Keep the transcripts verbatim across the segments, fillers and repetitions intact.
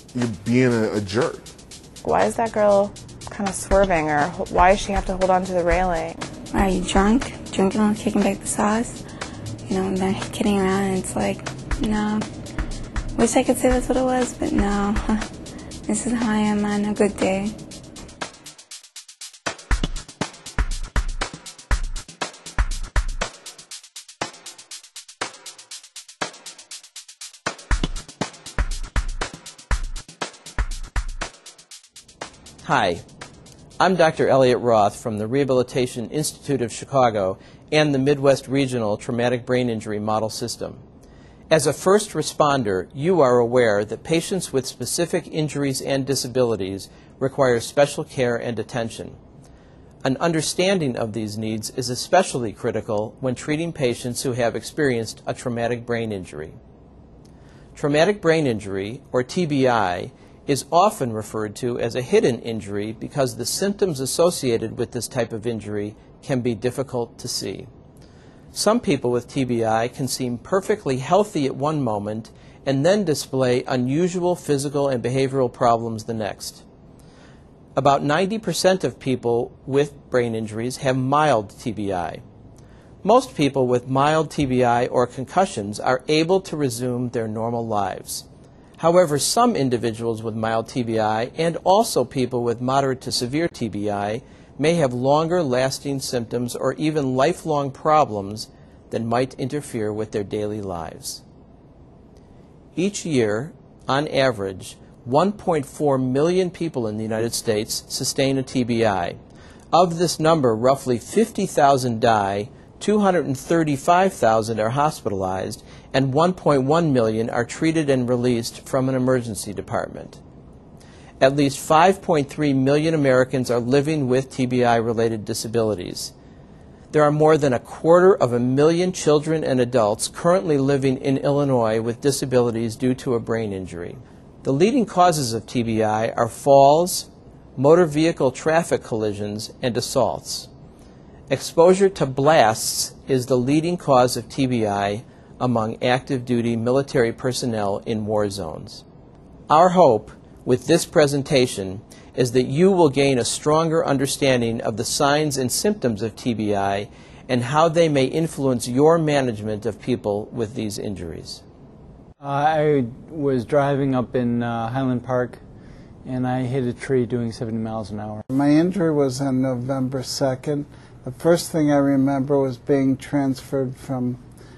you're being a, a jerk. Why is that girl kind of swerving, or why does she have to hold on to the railing? Are you drunk? Drinking and kicking back the sauce? You know, and they're kidding around, and it's like, no. Wish I could say that's what it was, but no. This is how I am on a good day. Hi, I'm Doctor Elliot Roth from the Rehabilitation Institute of Chicago and the Midwest Regional Traumatic Brain Injury Model System. As a first responder, you are aware that patients with specific injuries and disabilities require special care and attention. An understanding of these needs is especially critical when treating patients who have experienced a traumatic brain injury. Traumatic brain injury, or T B I, is often referred to as a hidden injury because the symptoms associated with this type of injury can be difficult to see. Some people with T B I can seem perfectly healthy at one moment and then display unusual physical and behavioral problems the next. About ninety percent of people with brain injuries have mild T B I. Most people with mild T B I or concussions are able to resume their normal lives. However, some individuals with mild T B I and also people with moderate to severe T B I may have longer lasting symptoms or even lifelong problems that might interfere with their daily lives. Each year, on average, one point four million people in the United States sustain a T B I. Of this number, roughly fifty thousand die, two hundred thirty-five thousand are hospitalized, and one point one million are treated and released from an emergency department. At least five point three million Americans are living with T B I-related disabilities. There are more than a quarter of a million children and adults currently living in Illinois with disabilities due to a brain injury. The leading causes of T B I are falls, motor vehicle traffic collisions, and assaults. Exposure to blasts is the leading cause of T B I among active duty military personnel in war zones. Our hope with this presentation is that you will gain a stronger understanding of the signs and symptoms of T B I and how they may influence your management of people with these injuries. Uh, I was driving up in uh, Highland Park and I hit a tree doing seventy miles an hour. My injury was on November second. The first thing I remember was being transferred from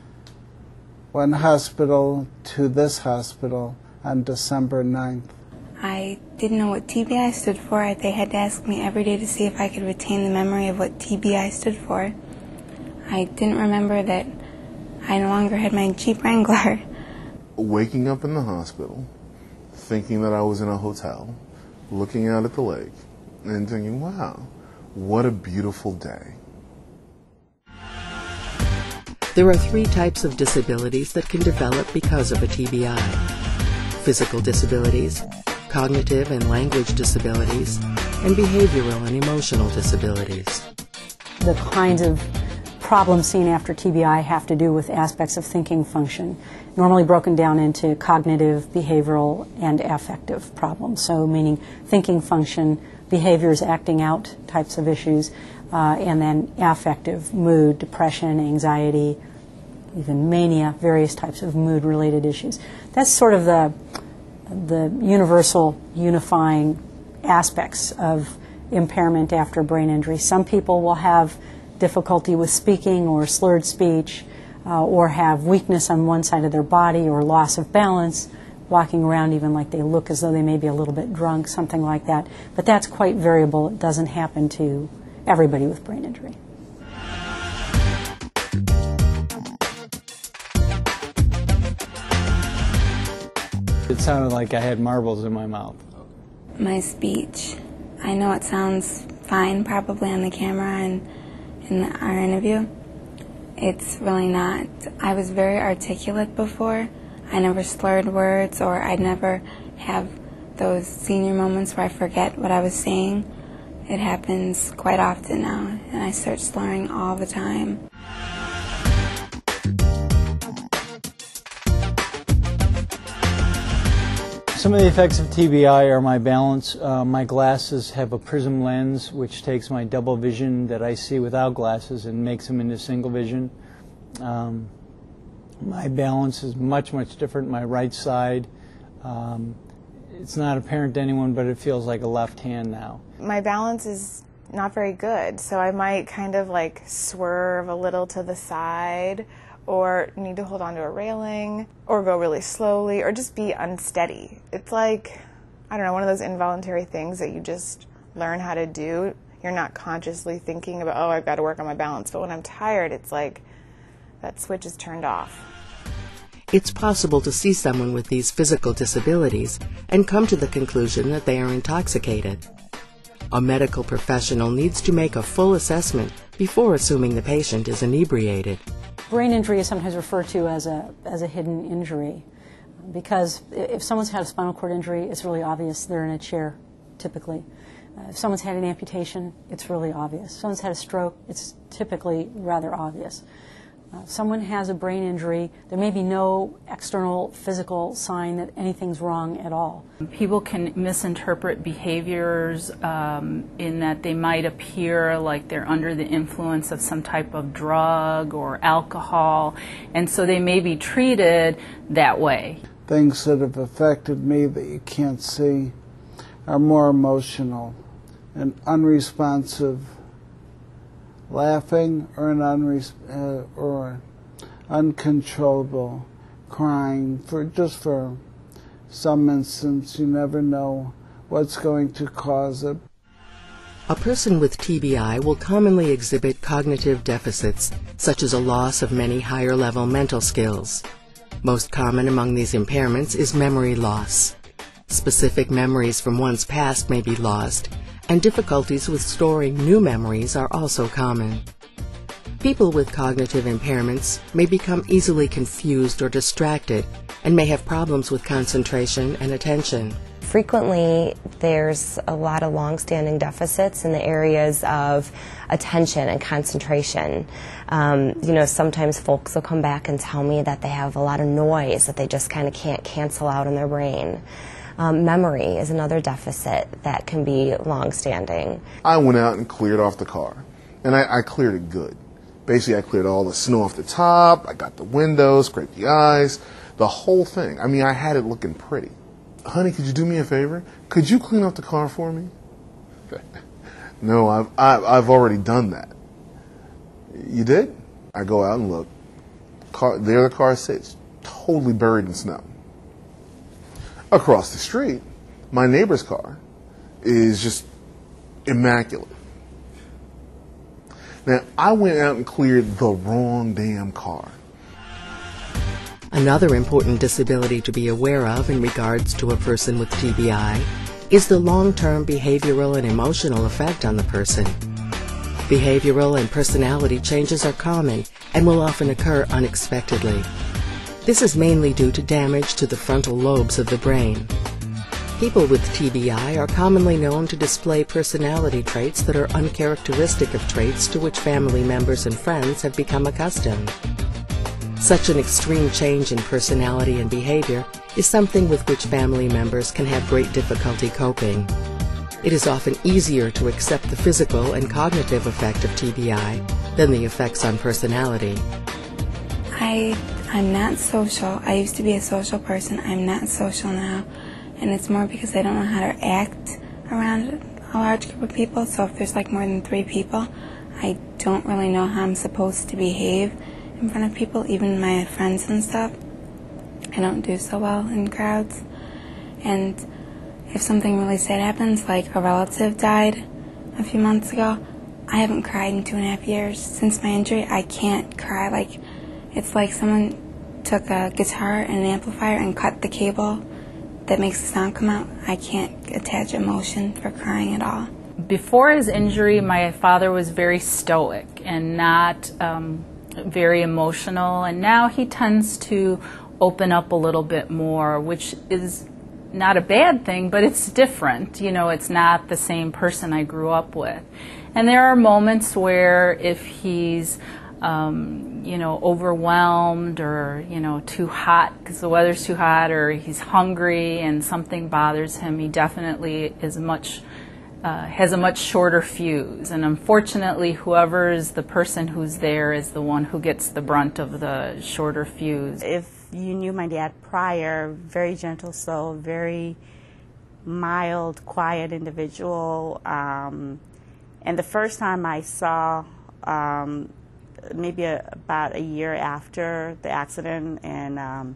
one hospital to this hospital on December ninth. I didn't know what T B I stood for. They had to ask me every day to see if I could retain the memory of what T B I stood for. I didn't remember that I no longer had my Jeep Wrangler. Waking up in the hospital, thinking that I was in a hotel, looking out at the lake, and thinking, wow, what a beautiful day. There are three types of disabilities that can develop because of a T B I. Physical disabilities, cognitive and language disabilities, and behavioral and emotional disabilities. The kinds of problems seen after T B I have to do with aspects of thinking function, normally broken down into cognitive, behavioral, and affective problems. So meaning thinking function, behaviors, acting out types of issues, uh, and then affective, mood, depression, anxiety, even mania, various types of mood-related issues. That's sort of the the universal unifying aspects of impairment after brain injury. Some people will have difficulty with speaking or slurred speech, uh, or have weakness on one side of their body or loss of balance, walking around even like they look as though they may be a little bit drunk, something like that. But that's quite variable. It doesn't happen to everybody with brain injury. It sounded like I had marbles in my mouth. My speech. I know it sounds fine probably on the camera and in our interview. It's really not. I was very articulate before. I never slurred words, or I'd never have those senior moments where I forget what I was saying. It happens quite often now, and I start slurring all the time. Some of the effects of T B I are my balance. Uh, my glasses have a prism lens which takes my double vision that I see without glasses and makes them into single vision. Um, my balance is much, much different. My right side, um, it's not apparent to anyone, but it feels like a left hand now. My balance is not very good, so I might kind of like swerve a little to the side, or need to hold on to a railing, or go really slowly, or just be unsteady. It's like, I don't know, one of those involuntary things that you just learn how to do. You're not consciously thinking about, oh, I've got to work on my balance, but when I'm tired, it's like that switch is turned off. It's possible to see someone with these physical disabilities and come to the conclusion that they are intoxicated. A medical professional needs to make a full assessment before assuming the patient is inebriated. Brain injury is sometimes referred to as a, as a hidden injury, because if someone's had a spinal cord injury, it's really obvious they're in a chair, typically. Uh, if someone's had an amputation, it's really obvious. If someone's had a stroke, it's typically rather obvious. Uh, if someone has a brain injury, there may be no external physical sign that anything's wrong at all. People can misinterpret behaviors um, in that they might appear like they're under the influence of some type of drug or alcohol, and so they may be treated that way. Things that have affected me that you can't see are more emotional, and unresponsive laughing, or an unres uh, or uncontrollable crying, for just for some instance. You never know what's going to cause it. A person with T B I will commonly exhibit cognitive deficits, such as a loss of many higher-level mental skills. Most common among these impairments is memory loss. Specific memories from one's past may be lost, and difficulties with storing new memories are also common. People with cognitive impairments may become easily confused or distracted and may have problems with concentration and attention. Frequently, there's a lot of long-standing deficits in the areas of attention and concentration. Um, you know, sometimes folks will come back and tell me that they have a lot of noise that they just kind of can't cancel out in their brain. Um, memory is another deficit that can be long-standing. I went out and cleared off the car, and I, I cleared it good. Basically, I cleared all the snow off the top, I got the windows, scraped the eyes, the whole thing. I mean, I had it looking pretty. Honey, could you do me a favor? Could you clean up the car for me? No, I've, I've, I've already done that. You did? I go out and look. Car, there the car sits, totally buried in snow. Across the street, my neighbor's car is just immaculate. Now, I went out and cleared the wrong damn car. Another important disability to be aware of in regards to a person with T B I is the long-term behavioral and emotional effect on the person. Behavioral and personality changes are common and will often occur unexpectedly. This is mainly due to damage to the frontal lobes of the brain. People with T B I are commonly known to display personality traits that are uncharacteristic of traits to which family members and friends have become accustomed. Such an extreme change in personality and behavior is something with which family members can have great difficulty coping. It is often easier to accept the physical and cognitive effect of T B I than the effects on personality. I, I'm not social. I used to be a social person. I'm not social now. And it's more because I don't know how to act around a large group of people. So if there's like more than three people, I don't really know how I'm supposed to behave in front of people, even my friends and stuff. I don't do so well in crowds. And if something really sad happens, like a relative died a few months ago, I haven't cried in two and a half years. Since my injury, I can't cry. Like, it's like someone took a guitar and an amplifier and cut the cable that makes the sound come out. I can't attach emotion for crying at all. Before his injury, my father was very stoic and not um, very emotional, and now he tends to open up a little bit more, which is not a bad thing, but it's different. You know, it's not the same person I grew up with. And there are moments where if he's um, you know, overwhelmed or, you know, too hot because the weather's too hot, or he's hungry and something bothers him, he definitely is much, uh, has a much shorter fuse. And unfortunately, whoever is the person who's there is the one who gets the brunt of the shorter fuse. If you knew my dad prior, very gentle soul, very mild, quiet individual. Um, and the first time I saw, um, maybe a, about a year after the accident, and um,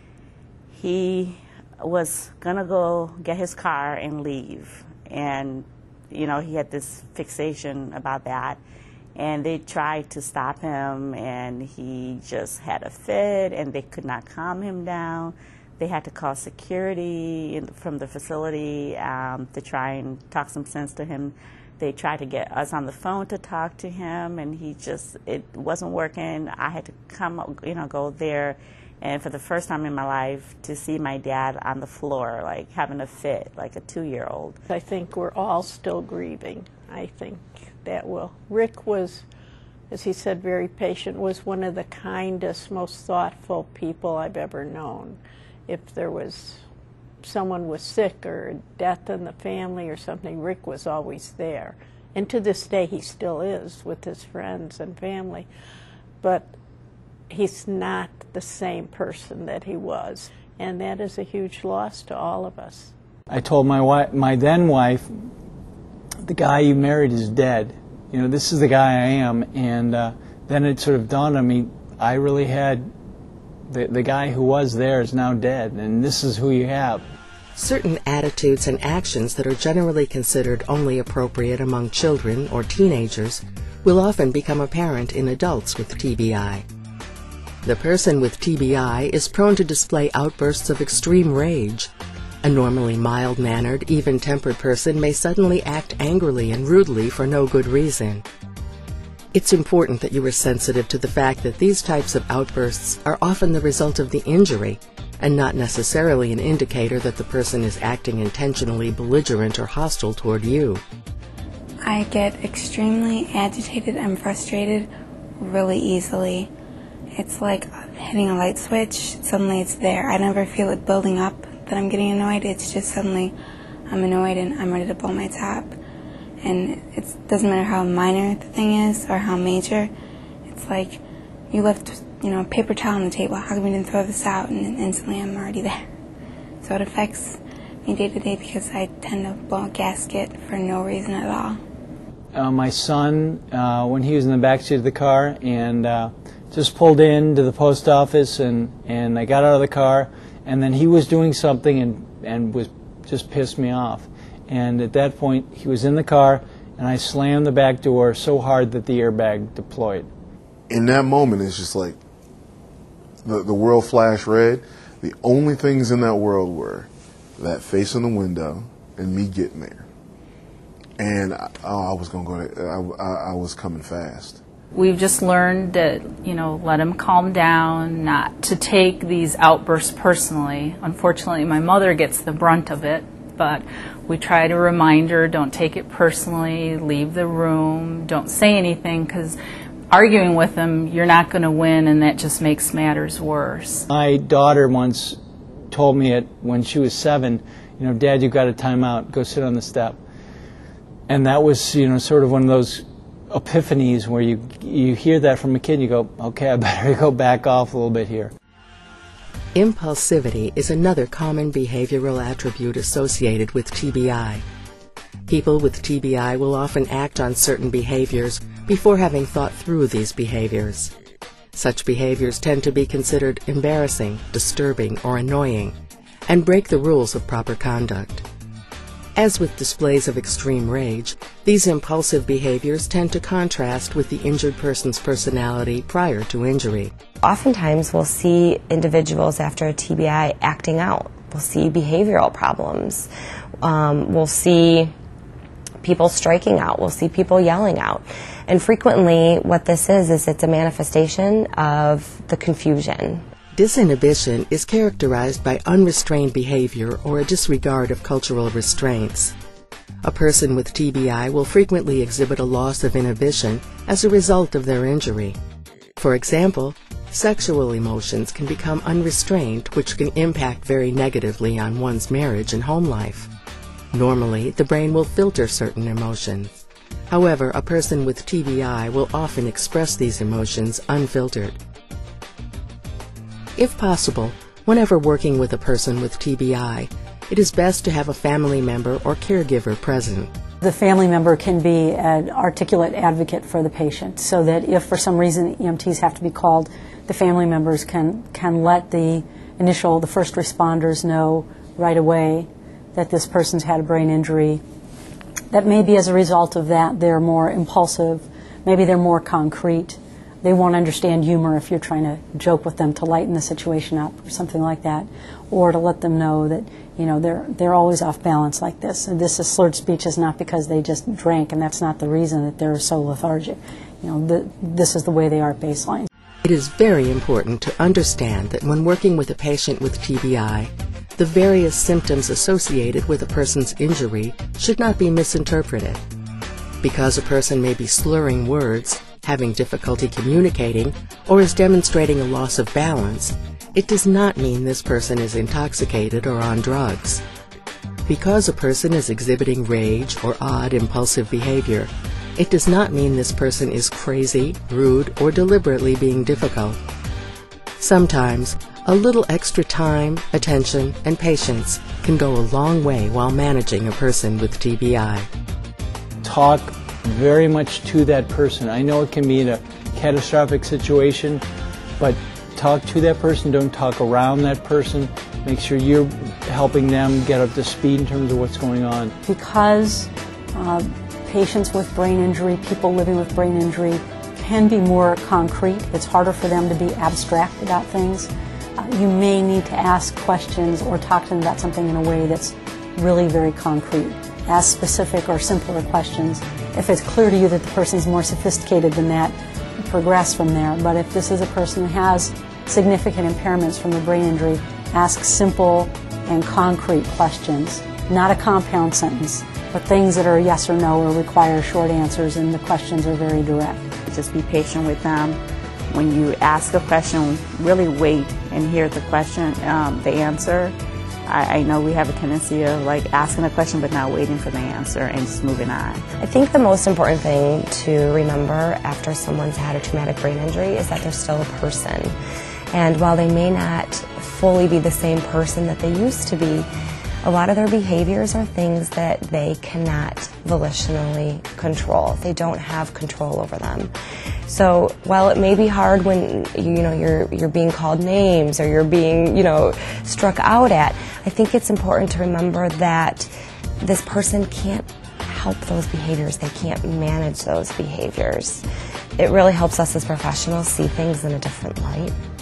he was gonna go get his car and leave. And, you know, he had this fixation about that. And they tried to stop him, and he just had a fit, and they could not calm him down. They had to call security in, from the facility um, to try and talk some sense to him. They tried to get us on the phone to talk to him, and he just, it wasn't working. I had to come, you know, go there, and for the first time in my life, to see my dad on the floor, like having a fit, like a two-year-old. I think we're all still grieving. I think that will. Rick was, as he said, very patient, was one of the kindest, most thoughtful people I've ever known. If there was someone was sick or death in the family or something, Rick was always there. And to this day, he still is with his friends and family. But he's not the same person that he was. And that is a huge loss to all of us. I told my wife, my then wife, the guy you married is dead. You know, this is the guy I am. And uh, then it sort of dawned on me, I really had, the, the guy who was there is now dead, and this is who you have. Certain attitudes and actions that are generally considered only appropriate among children or teenagers will often become apparent in adults with T B I. The person with T B I is prone to display outbursts of extreme rage. A normally mild-mannered, even-tempered person may suddenly act angrily and rudely for no good reason. It's important that you are sensitive to the fact that these types of outbursts are often the result of the injury and not necessarily an indicator that the person is acting intentionally belligerent or hostile toward you. I get extremely agitated and frustrated really easily. It's like hitting a light switch, suddenly it's there. I never feel it building up that I'm getting annoyed. It's just suddenly I'm annoyed and I'm ready to blow my top. And it doesn't matter how minor the thing is or how major. It's like you left, you know, a paper towel on the table. How come you didn't throw this out? And instantly I'm already there. So it affects me day to day because I tend to blow a gasket for no reason at all. Uh, my son, uh, when he was in the back seat of the car, and uh, just pulled into the post office, and, and I got out of the car, and then he was doing something and, and was just pissed me off. And at that point, he was in the car, and I slammed the back door so hard that the airbag deployed. In that moment, it's just like the, the world flashed red. The only things in that world were that face in the window and me getting there. And I, oh, I was going to go, I, I, I was coming fast. We've just learned that, you know, let him calm down, not to take these outbursts personally. Unfortunately, my mother gets the brunt of it, but we try to remind her, don't take it personally, leave the room, don't say anything, because arguing with him, you're not going to win, and that just makes matters worse. My daughter once told me it when she was seven, you know, Dad, you've got a timeout, go sit on the step. And that was, you know, sort of one of those epiphanies where you you hear that from a kid, you go, okay, I better go back off a little bit here. Impulsivity is another common behavioral attribute associated with T B I. People with T B I will often act on certain behaviors before having thought through these behaviors. Such behaviors tend to be considered embarrassing, disturbing, or annoying, and break the rules of proper conduct. As with displays of extreme rage, these impulsive behaviors tend to contrast with the injured person's personality prior to injury. Oftentimes we'll see individuals after a T B I acting out. We'll see behavioral problems. Um, we'll see people striking out. We'll see people yelling out. And frequently what this is, is it's a manifestation of the confusion. Disinhibition is characterized by unrestrained behavior or a disregard of cultural restraints. A person with T B I will frequently exhibit a loss of inhibition as a result of their injury. For example, sexual emotions can become unrestrained, which can impact very negatively on one's marriage and home life. Normally, the brain will filter certain emotions. However, a person with T B I will often express these emotions unfiltered. If possible, whenever working with a person with T B I, it is best to have a family member or caregiver present. The family member can be an articulate advocate for the patient, so that if for some reason E M Ts have to be called, the family members can, can let the initial, the first responders know right away that this person's had a brain injury. That maybe as a result of that they're more impulsive, maybe they're more concrete. They won't understand humor if you're trying to joke with them to lighten the situation up or something like that, or to let them know that, you know, they're they're always off balance like this. And this is slurred speech is not because they just drank, and that's not the reason that they're so lethargic. You know, the, this is the way they are at baseline. It is very important to understand that when working with a patient with T B I, the various symptoms associated with a person's injury should not be misinterpreted. Because a person may be slurring words, having difficulty communicating, or is demonstrating a loss of balance, it does not mean this person is intoxicated or on drugs. Because a person is exhibiting rage or odd impulsive behavior, it does not mean this person is crazy, rude, or deliberately being difficult. Sometimes, a little extra time, attention, and patience can go a long way while managing a person with T B I. Talk very much to that person. I know it can be in a catastrophic situation, but talk to that person, don't talk around that person. Make sure you're helping them get up to speed in terms of what's going on. Because uh, patients with brain injury, people living with brain injury, can be more concrete. It's harder for them to be abstract about things. Uh, you may need to ask questions or talk to them about something in a way that's really very concrete. Ask specific or simpler questions. If it's clear to you that the person is more sophisticated than that, progress from there. But if this is a person who has significant impairments from the brain injury, ask simple and concrete questions, not a compound sentence, but things that are yes or no or require short answers, and the questions are very direct. Just be patient with them. When you ask a question, really wait and hear the question, um, the answer. I, I know we have a tendency of like asking a question but not waiting for the answer and just moving on. I think the most important thing to remember after someone's had a traumatic brain injury is that they're still a person. And while they may not fully be the same person that they used to be, a lot of their behaviors are things that they cannot volitionally control. They don't have control over them. So while it may be hard when you know you're you're being called names or you're being you know struck out at, I think it's important to remember that this person can't help those behaviors. They can't manage those behaviors. It really helps us as professionals see things in a different light.